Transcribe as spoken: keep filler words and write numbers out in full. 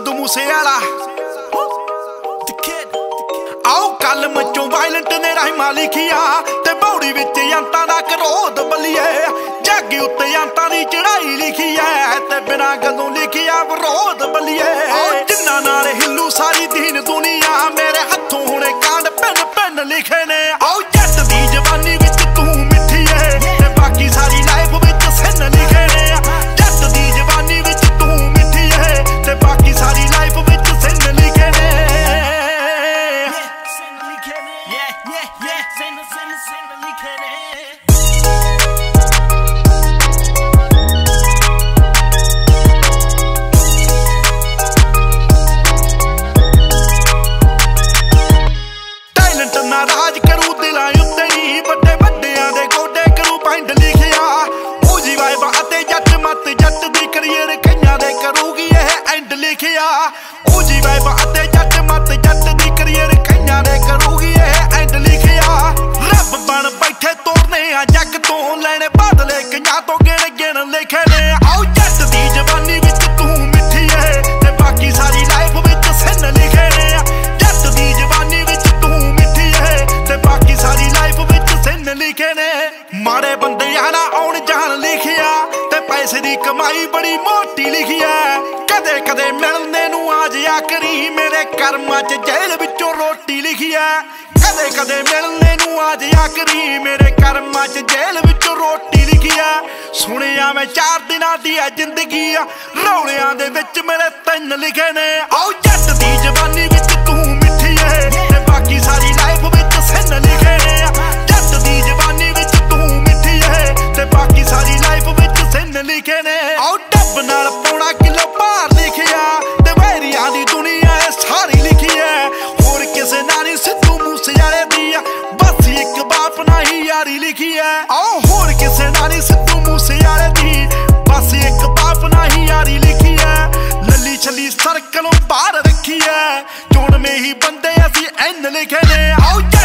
सिद्धू मूसे वाला आओ कलम चो वायलेंट ने राहिमा लिखिया ते बौड़ी विच अंतां दा करोध बलिए जागी उत्ते अंतां दी चढ़ाई लिखी है ते बिना गल्लों लिखिया विरोध बलिए जिन्ना नाल हिलू सारी दीन दुनिया मेरे हथों हुणे कांड पेन पेन लिखे ने आओ जट दी जवानी विच तू मिठी है ते बाकी सारी लाइफ विच सिन लिखे ने जट दी जवानी विच तू मिठी है ते बाकी सारी लाइफ विच सिन लिखे ने राज करू दिलां उत्ते नी बड़े बड़ियां दे गोडे करू पैंड लिखिया ओ जी वाइबा अते जट मत जट दी करियर कईयां दे करूगी ये एंड लिखिया ओ जी वाइबा अते जट मत जट दी करियर कईयां दे करूगी ये एंड लिखिया रब बन बैठे तोड़ने आ जग तो लेने बदले कईयां तो गिण गिण लिखे ने आओ जट दी जवानी विच तू मिठी है ते बाकी सारी लाइफ विच सिन लिखे ने जट दी जवानी विच ते बाकी सारी लाइफ विच सिन लिखे ने माड़े बंदियां ना आउण जान लिखिया ते पैसे दी कमाई बड़ी मोटी लिखी है कदे कदे मिलने नू आ जिया करी मेरे कर्मां च जेल विचों रोटी लिखी है कदे कदे मिलने नू आ जिया करी मेरे कर्मां च जेल विचों रोटी लिखी है सुनिया मैं चार दिनां दी है जिंदगी रौलियां दे विच मेरे तिन लिखे ने आओ जट दी जवानी विच तू मिठी है ते बाकी सारी लाइफ विच सिन लिखे ने जट दी जवानी विच तू मिठी है ते बाकी सारी लाइफ विच सिन लिखे ने आओ डब नाल पौना किलो भार लिखिया ते वैरियां दी दुनिया है सारी लिखी है होर किसे नाल नहीं सिद्धू मूसे वाले दी बस एक बाप ना ही यारी लिखी है आओ होर किसे नाल नहीं सिद्धू मूसे वाले दी बस एक बाप ना ही यारी लिखी है लली छली सर्कलों बाहर रखी है चोण में ही बंदे असी एन लिखे ने आओ